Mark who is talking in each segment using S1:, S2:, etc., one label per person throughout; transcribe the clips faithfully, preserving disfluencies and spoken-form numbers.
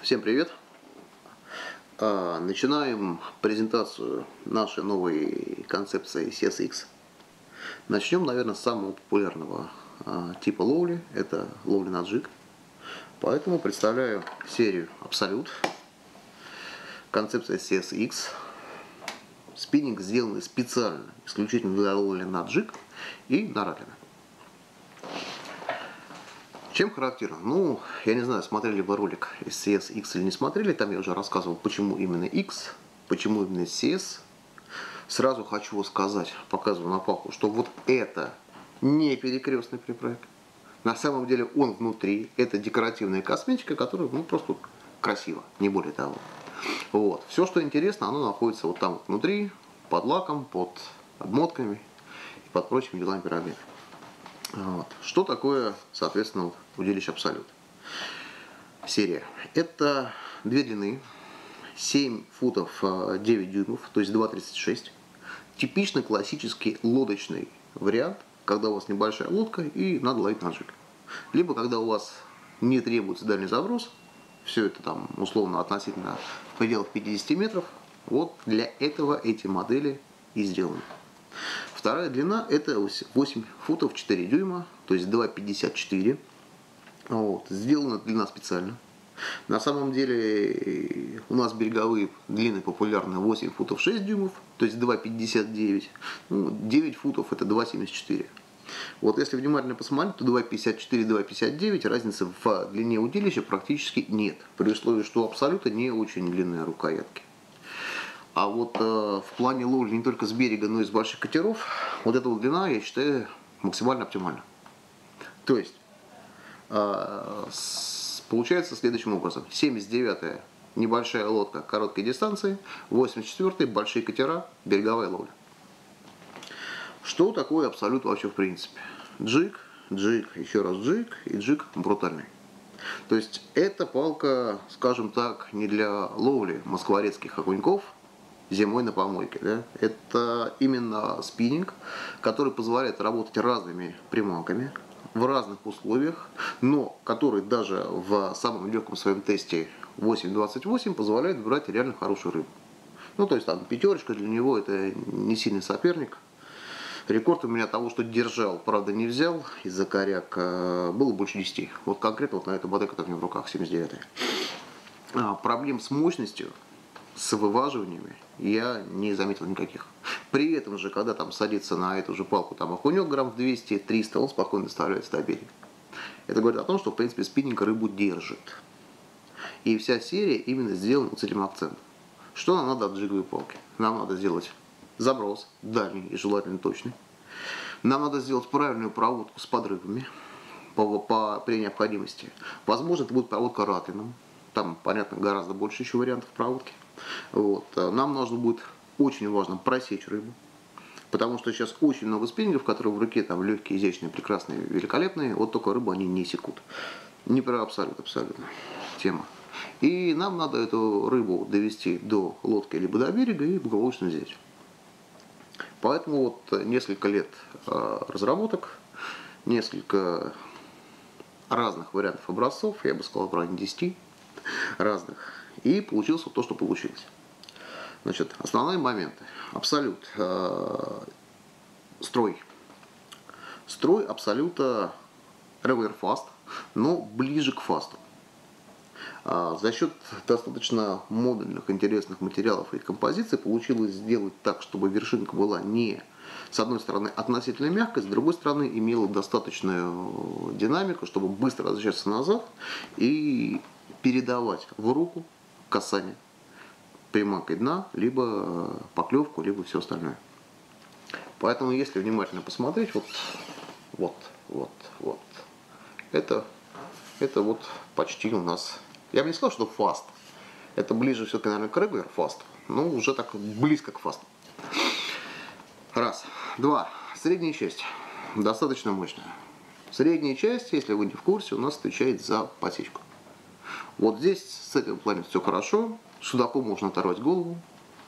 S1: Всем привет! Начинаем презентацию нашей новой концепции си эс икс. Начнем, наверное, с самого популярного типа ловли. Это ловля на джиг. Поэтому представляю серию Absolute. Концепция си эс икс. Спиннинг сделанный специально, исключительно для ловли на джиг и на ратлины. Чем характерно? Ну, я не знаю, смотрели вы ролик из си эс икс или не смотрели, там я уже рассказывал, почему именно X, почему именно си эс. Сразу хочу сказать, показываю на палку, что вот это не перекрестный припрыг. На самом деле он внутри, это декоративная косметика, которая ну, просто красиво, не более того. Вот. Все, что интересно, оно находится вот там вот внутри, под лаком, под обмотками и под прочими делами пирамиды. Вот. Что такое, соответственно, вот, удилище Absolute? Серия. Это две длины, семь футов девять дюймов, то есть два тридцать шесть. Типичный классический лодочный вариант, когда у вас небольшая лодка и надо ловить на джиг. Либо когда у вас не требуется дальний заброс, все это там условно относительно в пределах пятидесяти метров, вот для этого эти модели и сделаны. Вторая длина это восемь футов четыре дюйма, то есть два пятьдесят четыре. Вот. Сделана длина специально. На самом деле у нас береговые длины популярны восемь футов шесть дюймов, то есть два пятьдесят девять. Ну, девять футов это два семьдесят четыре. Вот если внимательно посмотреть, то два пятьдесят четыре, два пятьдесят девять разницы в длине удилища практически нет. При условии, что у Absolute не очень длинные рукоятки. А вот э, в плане ловли не только с берега, но и с больших катеров, вот эта вот длина, я считаю, максимально оптимальна. То есть, э, с, получается следующим образом. семьдесят девятая небольшая лодка короткой дистанции, восемьдесят четвёртая большие катера, береговая ловля. Что такое Absolute вообще в принципе? Джиг, джиг, еще раз джиг и джиг брутальный. То есть, эта палка, скажем так, не для ловли москворецких окуньков, зимой на помойке. Да? Это именно спиннинг, который позволяет работать разными приманками в разных условиях, но который даже в самом легком своем тесте восемь двадцать восемь позволяет брать реально хорошую рыбу. Ну, то есть там пятерочка для него это не сильный соперник. Рекорд у меня того, что держал, правда не взял из-за коряк, было больше десяти. Вот конкретно вот на эту модель, которая у меня в руках, семьдесят девятая. А, проблем с мощностью, с вываживаниями я не заметил никаких. При этом же, когда там садится на эту же палку там окунек грамм двести триста, он спокойно доставляется до берега. Это говорит о том, что в принципе спиннинг рыбу держит. И вся серия именно сделана с этим акцентом. Что нам надо от джиговой палки? Нам надо сделать заброс дальний и желательно точный. Нам надо сделать правильную проводку с подрывами по, по, при необходимости. Возможно, это будет проводка ратлином. Там, понятно, гораздо больше еще вариантов проводки. Вот. Нам нужно будет, очень важно, просечь рыбу. Потому что сейчас очень много спиннингов, которые в руке там легкие, изящные, прекрасные, великолепные. Вот только рыбу они не секут. Не про абсолют, абсолютно тема. И нам надо эту рыбу довести до лодки либо до берега и благополучно взять. Поэтому вот несколько лет э, разработок, несколько разных вариантов образцов, я бы сказал, в районе десяти разных. И получилось вот то, что получилось. Значит, основные моменты. Absolute. Э, строй. Строй Absolute Rever Fast, но ближе к фасту. Э, за счет достаточно модульных, интересных материалов и композиций получилось сделать так, чтобы вершинка была не, с одной стороны, относительно мягкой, с другой стороны, имела достаточную динамику, чтобы быстро возвращаться назад и передавать в руку касание приманкой дна, либо поклевку, либо все остальное. Поэтому, если внимательно посмотреть, вот, вот, вот, вот, это, это вот почти у нас, я бы не сказал, что фаст, это ближе все-таки, наверное, к регуляру фаст, но уже так близко к фасту. Раз. Два. Средняя часть достаточно мощная. Средняя часть, если вы не в курсе, у нас отвечает за подсечку. Вот здесь с этим плане все хорошо. Судаку можно оторвать голову,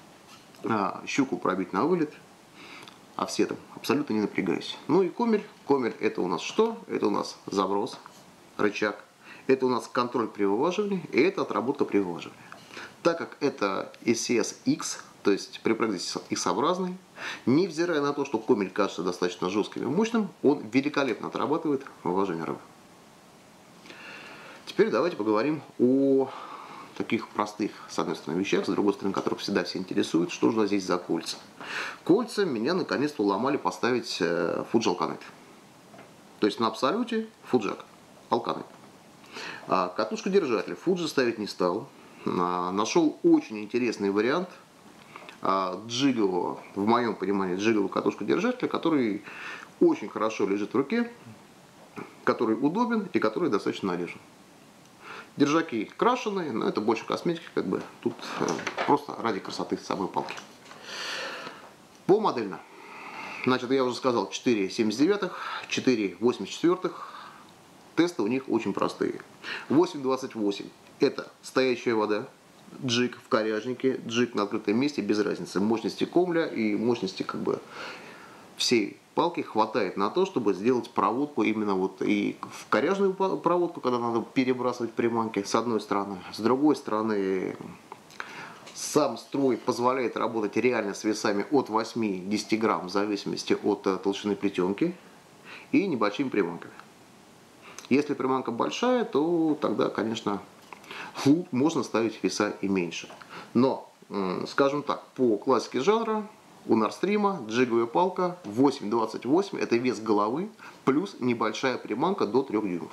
S1: а, щуку пробить на вылет, а все там абсолютно не напрягаясь. Ну и комель. Комель это у нас что? Это у нас заброс, рычаг. Это у нас контроль при вываживании, и это отработка при вываживании. Так как это эс си эс икс, то есть препарат X-образный, невзирая на то, что комель кажется достаточно жестким и мощным, он великолепно отрабатывает вываживание рыбы. Теперь давайте поговорим о таких простых, с одной стороны, вещах, с другой стороны, которых всегда все интересуют, что же здесь за кольца. Кольца меня наконец-то уломали поставить Fuji Alkanite. То есть на абсолюте Fuji Alkanite. А катушка-держатель Fuji ставить не стал. А, нашел очень интересный вариант а, джигового, в моем понимании, джигового катушка-держателя, который очень хорошо лежит в руке, который удобен и который достаточно надежен. Держаки крашеные, но это больше косметики, как бы тут э, просто ради красоты самой палки. По модельно. Значит, я уже сказал, четыре семьдесят девять, четыре восемьдесят четыре. Тесты у них очень простые. восемь двадцать восемь это стоящая вода, джиг в коряжнике, джиг на открытом месте, без разницы. Мощности комля и мощности как бы всей палки хватает на то, чтобы сделать проводку именно вот и в коряжную проводку, когда надо перебрасывать приманки с одной стороны. С другой стороны, сам строй позволяет работать реально с весами от восьми до десяти грамм в зависимости от толщины плетенки и небольшими приманками. Если приманка большая, то тогда, конечно, фу, можно ставить веса и меньше. Но, скажем так, по классике жанра, у Нордстрима джиговая палка восемь двадцать восемь, это вес головы, плюс небольшая приманка до трёх дюймов.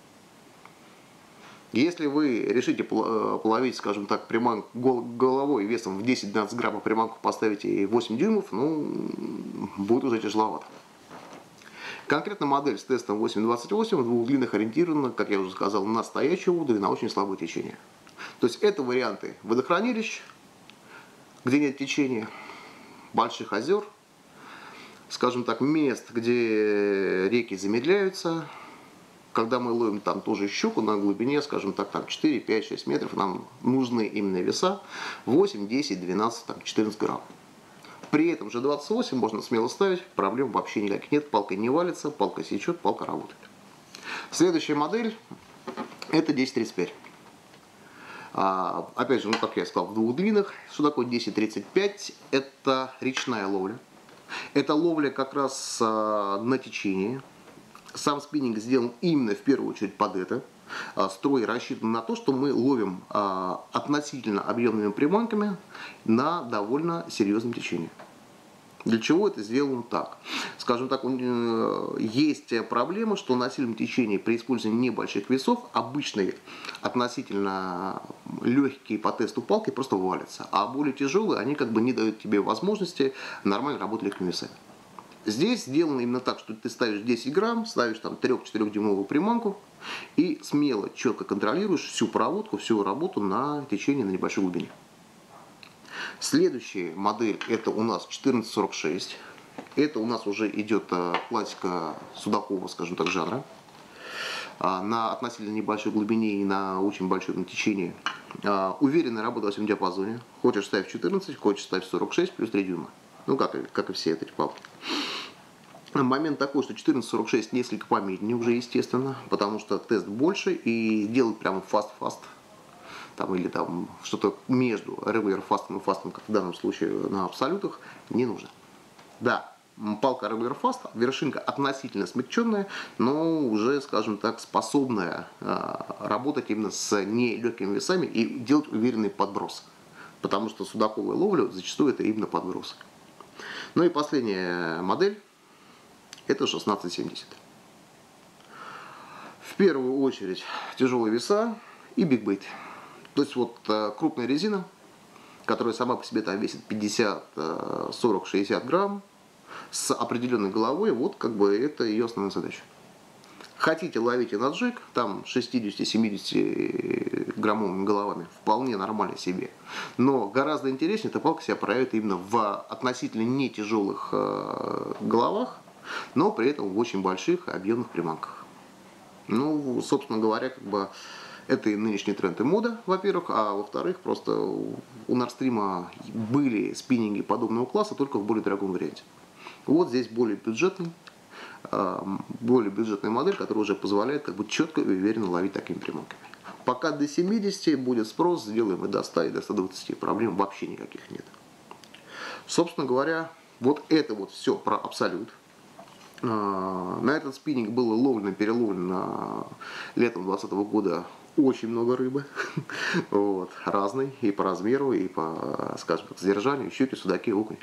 S1: Если вы решите половить, скажем так, приманку головой весом в десять-двенадцать грамм, а приманку поставите восемь дюймов, ну, будет уже тяжеловато. Конкретно модель с тестом восемь двадцать восемь в двух длинных ориентирована, как я уже сказал, на стоячую воду и на очень слабое течение. То есть это варианты водохранилищ, где нет течения, больших озер, скажем так, мест, где реки замедляются. Когда мы ловим там тоже щуку на глубине, скажем так, там четыре, пять, шесть метров, нам нужны именно веса восемь, десять, двенадцать, там, четырнадцать грамм. При этом же двадцать восемь можно смело ставить, проблем вообще никаких нет, палка не валится, палка сечет, палка работает. Следующая модель это десять тридцать пять. А, опять же, ну как я сказал, в двух длинах. Что такое десять тридцать пять? Это речная ловля. Это ловля как раз а, на течении. Сам спиннинг сделан именно в первую очередь под это. А, строй рассчитан на то, что мы ловим а, относительно объемными приманками на довольно серьезном течении. Для чего это сделано так? Скажем так, есть проблема, что на сильном течении при использовании небольших весов обычные относительно легкие по тесту палки просто валятся, а более тяжелые они как бы не дают тебе возможности нормально работать легкими весами. Здесь сделано именно так, что ты ставишь десять грамм, ставишь там трёх-четырёхдюймовую приманку и смело, четко контролируешь всю проводку, всю работу на течении на небольшой глубине. Следующая модель это у нас четырнадцать сорок шесть. Это у нас уже идет классика судакового, скажем так, жанра. На относительно небольшой глубине и на очень большом течении. Уверенная работа во всем диапазоне. Хочешь ставь четырнадцать, хочешь ставь сорок шесть плюс три дюйма. Ну, как, как и все эти палки. Момент такой, что четырнадцать сорок шесть несколько помедленнее уже, естественно, потому что тест больше и делать прямо фаст-фаст. Там, или там что-то между регулер фастом и фастом, как в данном случае на абсолютах, не нужно. Да, палка регулер фаст, вершинка относительно смягченная, но уже, скажем так, способная э, работать именно с нелегкими весами и делать уверенный подброс. Потому что судаковая ловля зачастую это именно подброс. Ну и последняя модель, это шестнадцать семьдесят. В первую очередь тяжелые веса и бигбейт. То есть вот крупная резина, которая сама по себе там весит пятьдесят, сорок, шестьдесят грамм, с определенной головой, вот как бы это ее основная задача. Хотите ловите на джиг, там шестьдесят-семьдесят граммовыми головами, вполне нормально себе. Но гораздо интереснее эта палка себя проявит именно в относительно не тяжелых головах, но при этом в очень больших объемных приманках. Ну, собственно говоря, как бы это и нынешний тренд и мода, во-первых, а во-вторых, просто у Нордстрима были спиннинги подобного класса, только в более дорогом варианте. Вот здесь более бюджетный, более бюджетная модель, которая уже позволяет как бы четко и уверенно ловить такими приманками. Пока до семидесяти будет спрос, сделаем и до ста, и до ста двадцати. Проблем вообще никаких нет. Собственно говоря, вот это вот все про Абсолют. На этот спиннинг было ловлено, переловлено летом двадцатого года очень много рыбы. Вот, разной, и по размеру, и по, скажем так, содержанию, щуки, судаки, окунь.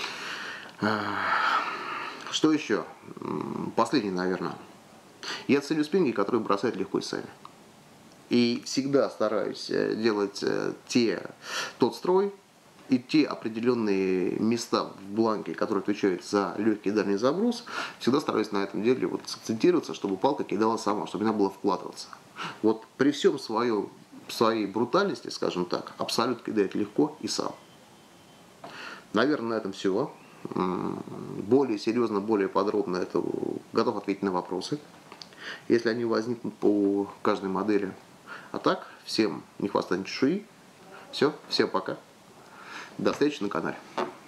S1: Что еще? Последний, наверное. Я целю спиннинги, которые бросают легко и сами. И всегда стараюсь делать те, тот строй и те определенные места в бланке, которые отвечают за легкий дальний заброс, всегда стараюсь на этом деле вот сакцентироваться, чтобы палка кидала сама, чтобы она была вкладываться. Вот при всем своем, своей брутальности, скажем так, Абсолют кидает легко и сам. Наверное, на этом все. Более серьезно, более подробно это готов ответить на вопросы, если они возникнут по каждой модели. А так, всем ни хвоста, ни чешуи. Все, всем пока. До встречи на канале.